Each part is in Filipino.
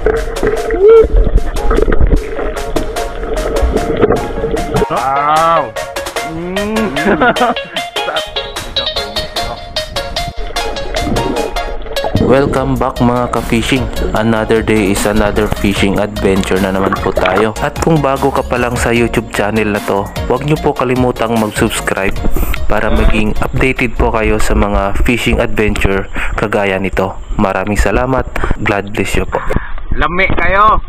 Wow. Welcome back mga ka-fishing. Another day is another fishing adventure na naman po tayo. At kung bago ka pa lang sa YouTube channel na to, huwag nyo po kalimutang mag-subscribe para maging updated po kayo sa mga fishing adventure kagaya nito. Maraming salamat. God bless you po. Lami kayo.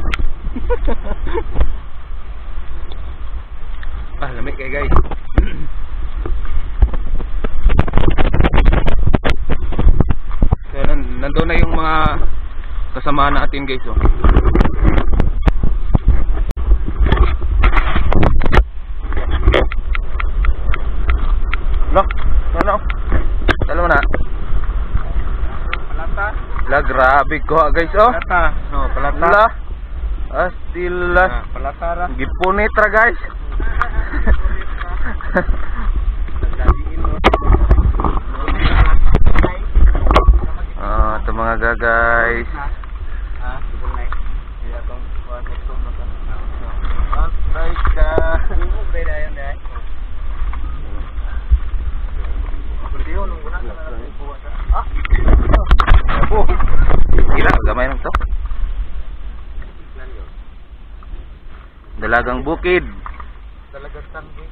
Lami kayo guys. Nandun na yung mga kasama natin guys, oh. Look, ano? Dalawa na. Palata. La, grabe ko guys, oh. Palata. No, palata. La. Astilas. Palata ra. Gipunit ra guys. Ito mga guys. Gila, gamay lang to. Dalagang bukid. Dalagang tanggi.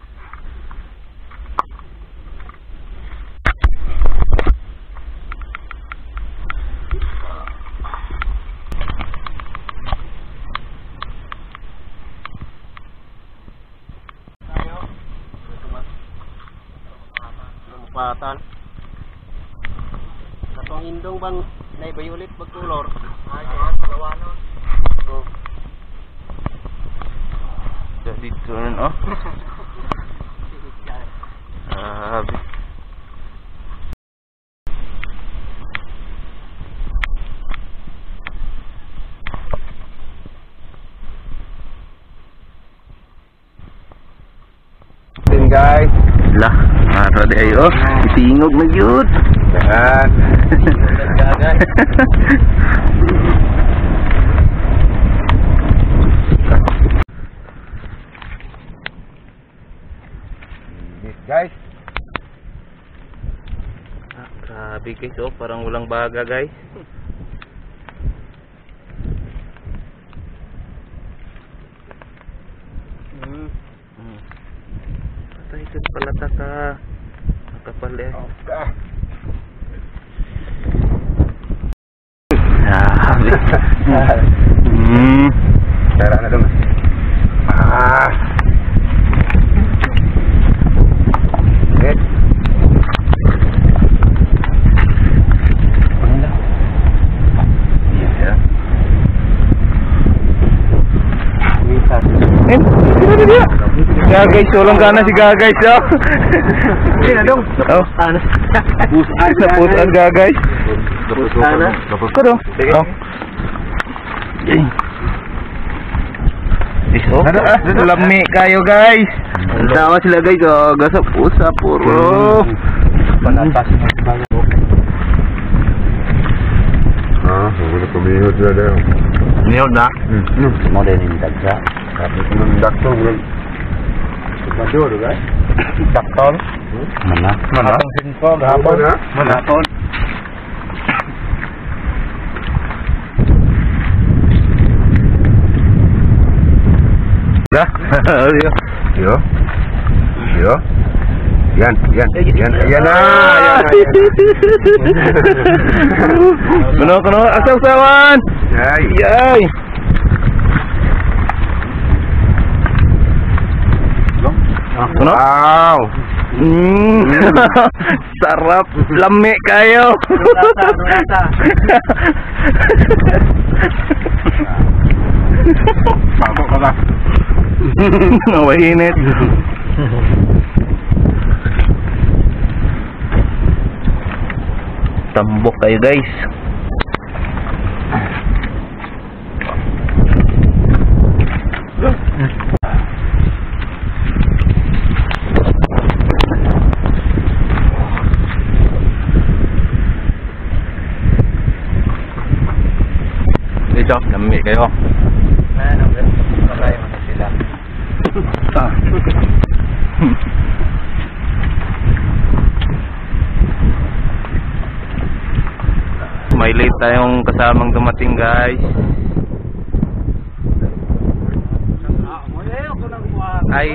Patan. Katong indong bang naibayulit magkulor. Yan, palawanon. Oh. Jadi turun, oh. Guys, lah, ara di ayo, tingog na jud. Yan. Guys. Grabe guys, oh, parang walang baga guys. Itu palata ka nakapali. Cara na dong. Gagay, sulong ka na si Gagay siya. Hindi na dong. Oh. Napusan Gagay. Napusan na. Ko dong. Oh. Iso. Lami kayo guys. Tawa sila guys. Gasap usa puro. Panatas na si Gagay. Wala kumihod na daw. Kumihod na? Mau din yung dagsa. Tapi kung dakto, Maduro guys. Daktol. Mana? Mana? Atong sinpo gahapon. Mana ton? Dah. Yo. Yo. Yan na. Kuno asaw-sawan. Yay. Wow. Sarap, lami kayo. Bago ka ba? Nawahinit. Tambok kayo guys. Medyo namimi kayo. Sabay mo na sila. May late tayong kasamang dumating, guys. Ay.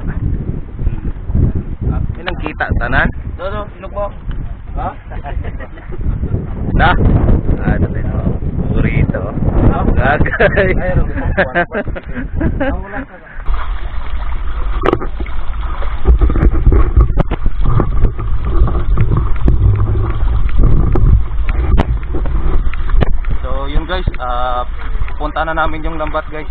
Ilang kita tanan? Dodo, sinok mo? Ha? Na? Ano dito? Burrito. Gagay. So, yun guys, punta na namin yung lambat, guys.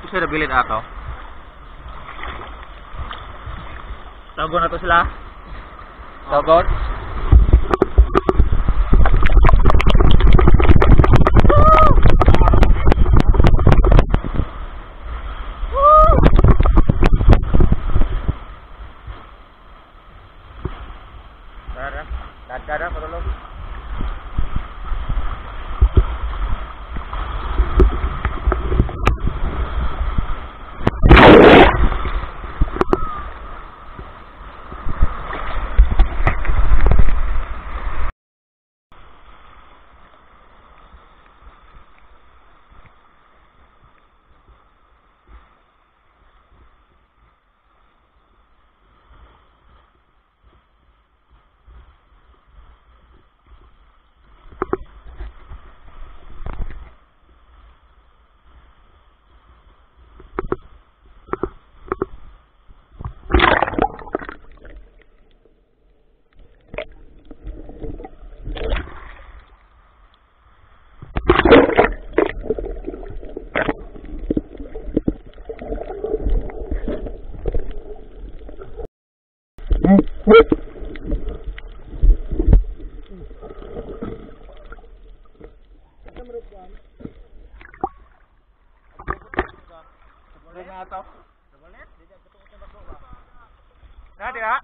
Sudah bilit atau? Togon atau sila? Togon? Ada perlu. Ada.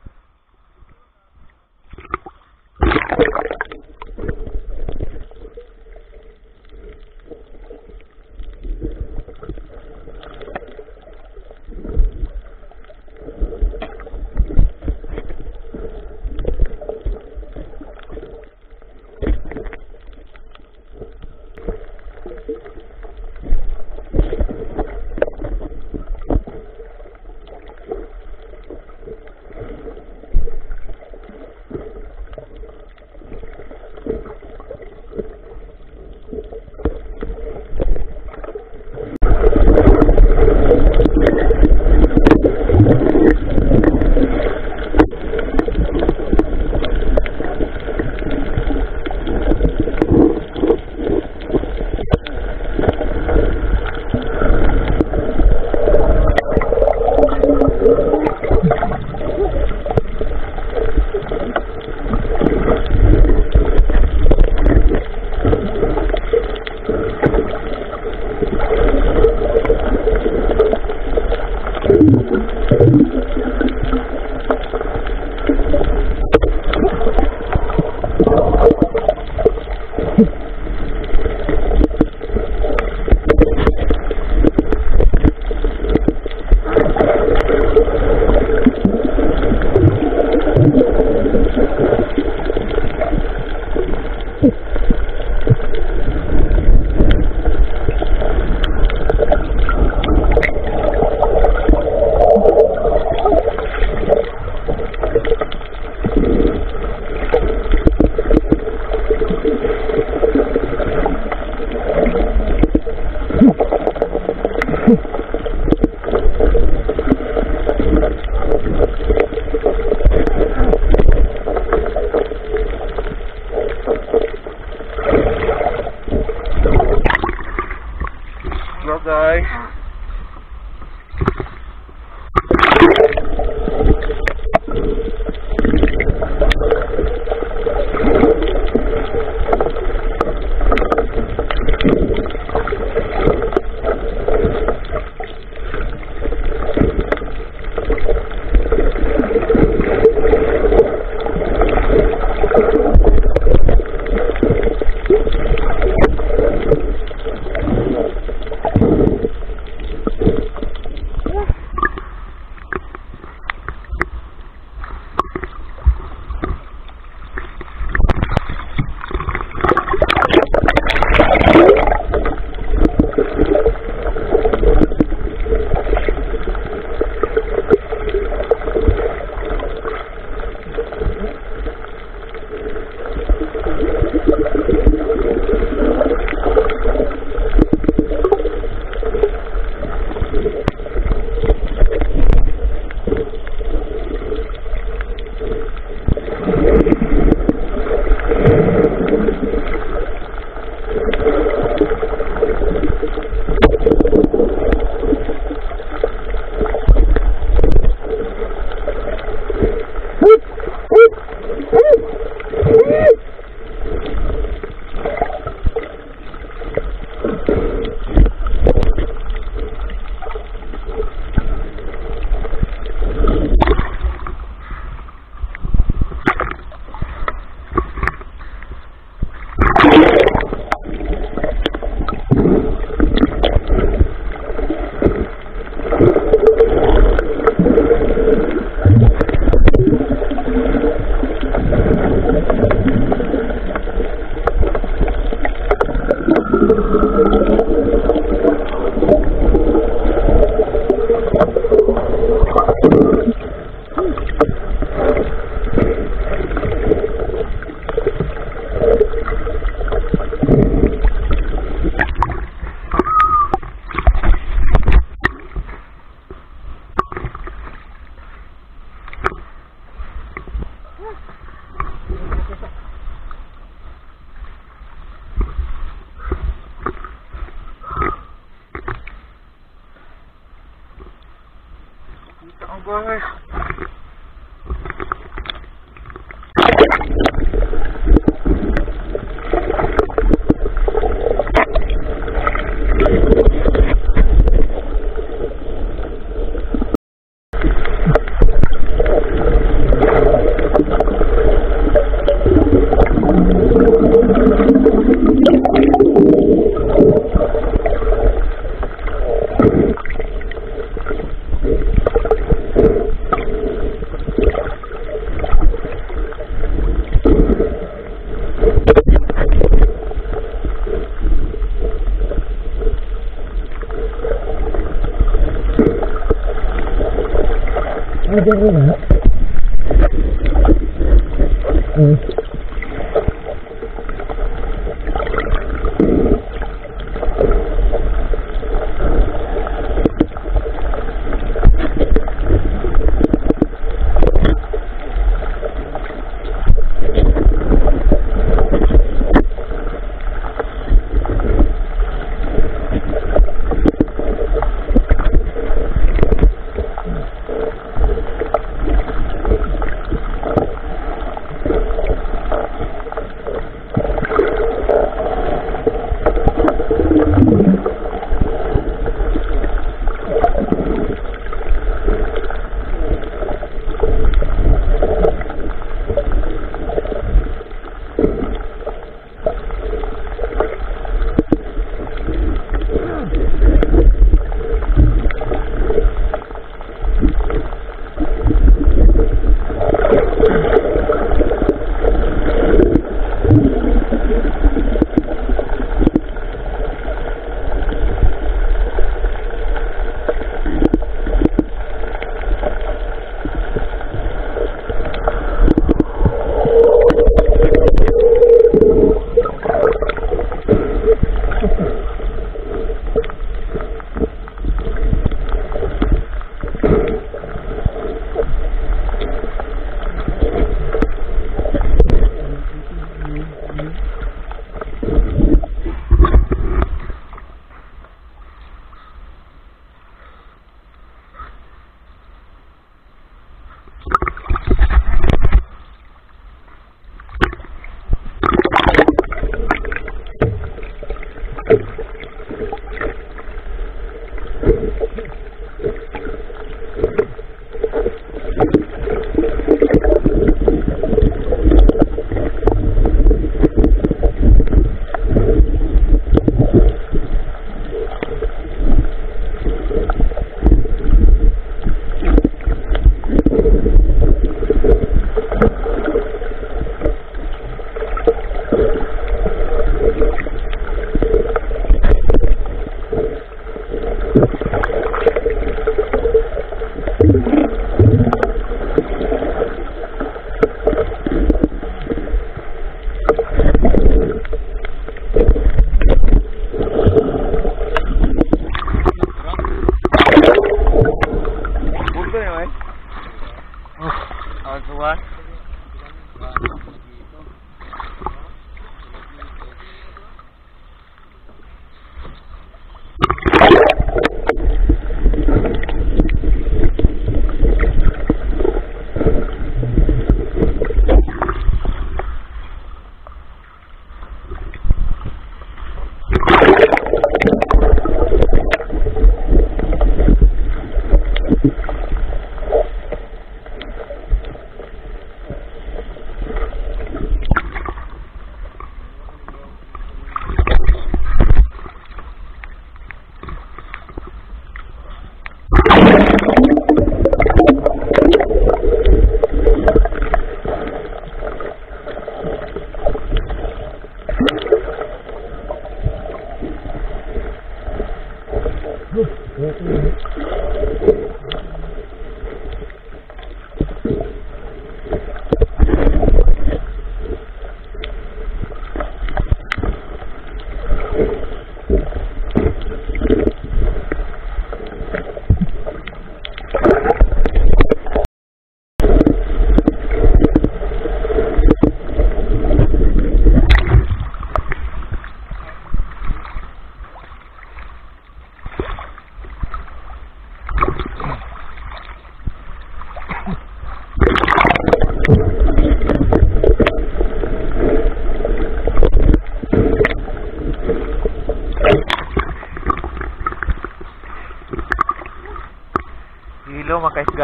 guys.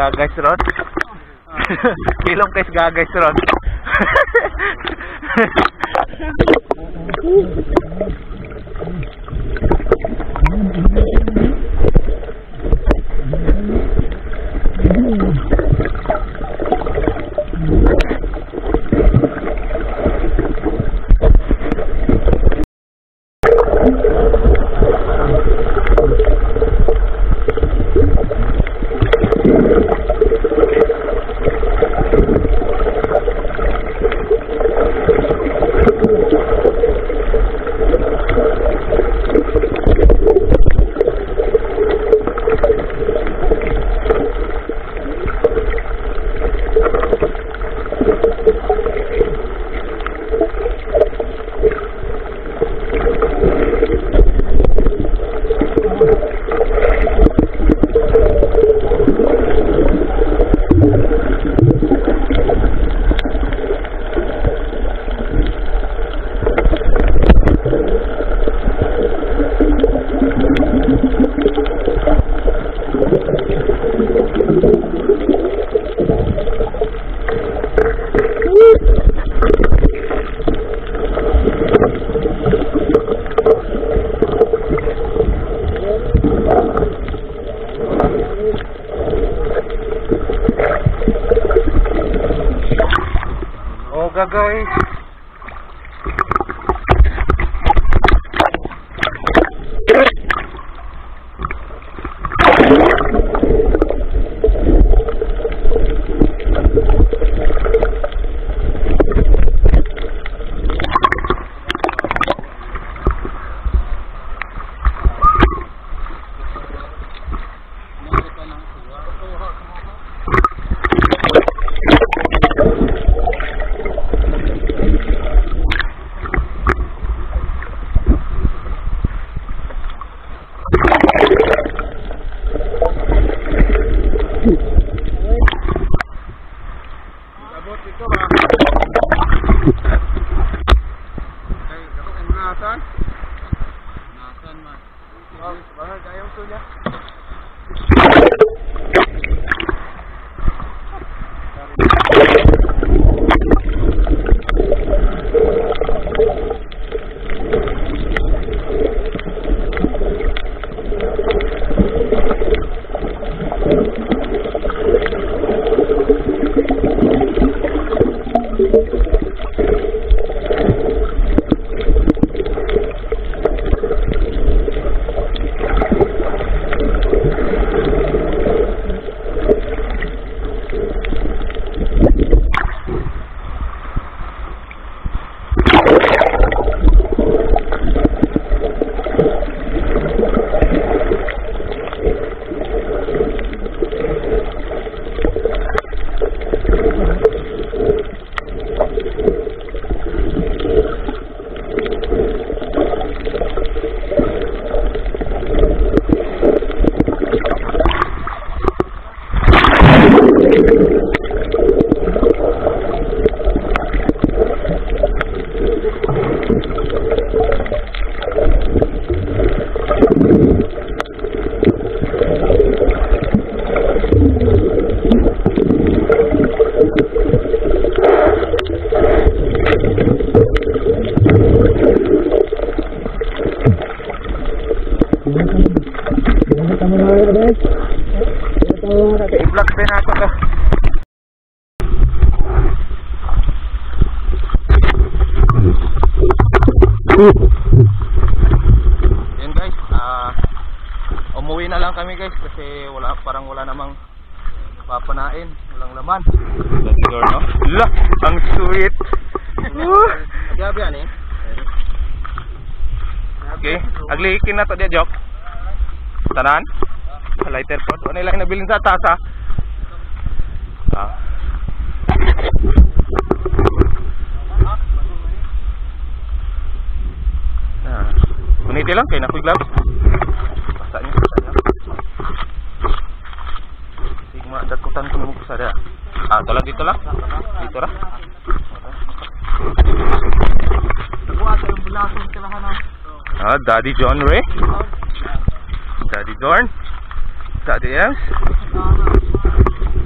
gagais ron. Kilong guys gagais ron. Guys. I-vlog din natin to. Yan guys, umuwi na lang kami guys kasi parang wala namang papanain, walang laman. Siguro no? La, ang sweet. Gabi yan eh. Okay, agliikin na to dia Jok. Tanan? Lighter pot. Ano lang nabilin sa tasa? Kuniti lang kay nakuy gloves. Basta niya. Sigma dakutan ko mo sa dia. Ito lang dito lang. Dito ra. Daddy John Ray. Daddy Dorn. Daddy Ems.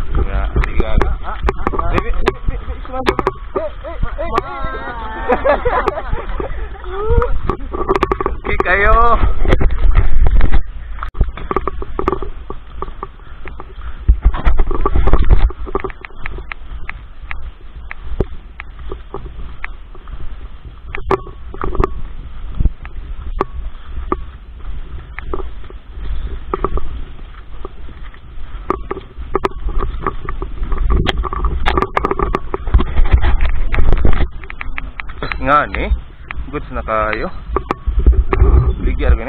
Nga ni. Goods na kayo. Ligyan gani.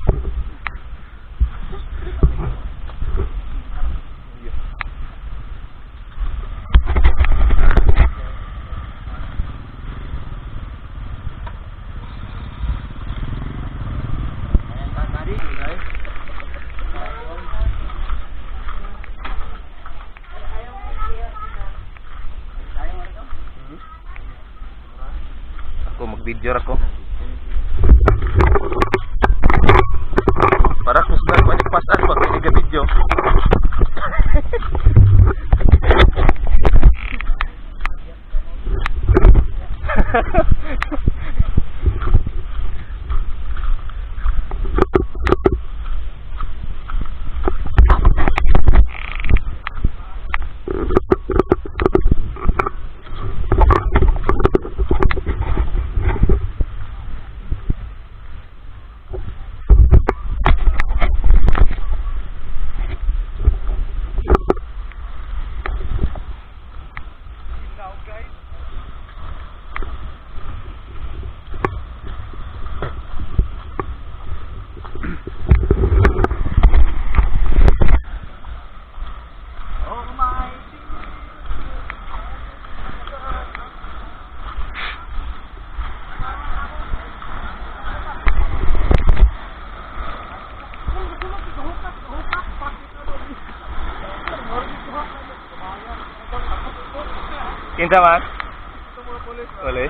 Ako mag-video ako. Para kusgan balik pasan pag hindi video. Kinsa man? Polis.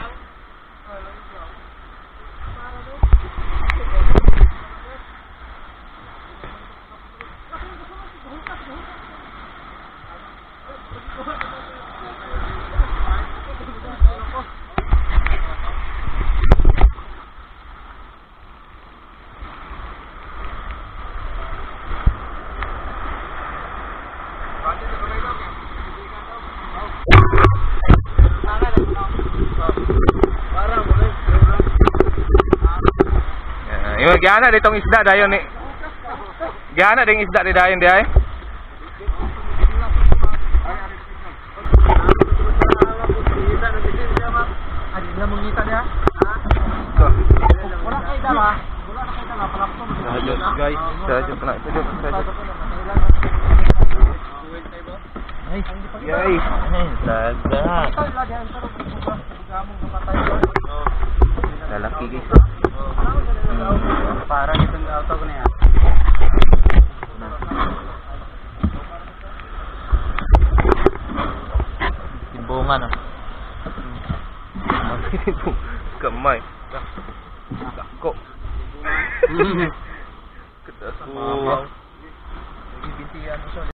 Yung gana ditong isda dayon ni. Gana ding isda di dayon di ay. Adi na mangita niya. Wala kay dala. Wala na kay dala palaptong. Sajos guys, sajos na ito dito sajos. Yay. Saga. Lalaki guys. Para itong auto ko na yan. Timbungan ah. Kamay. Dako. Kedako.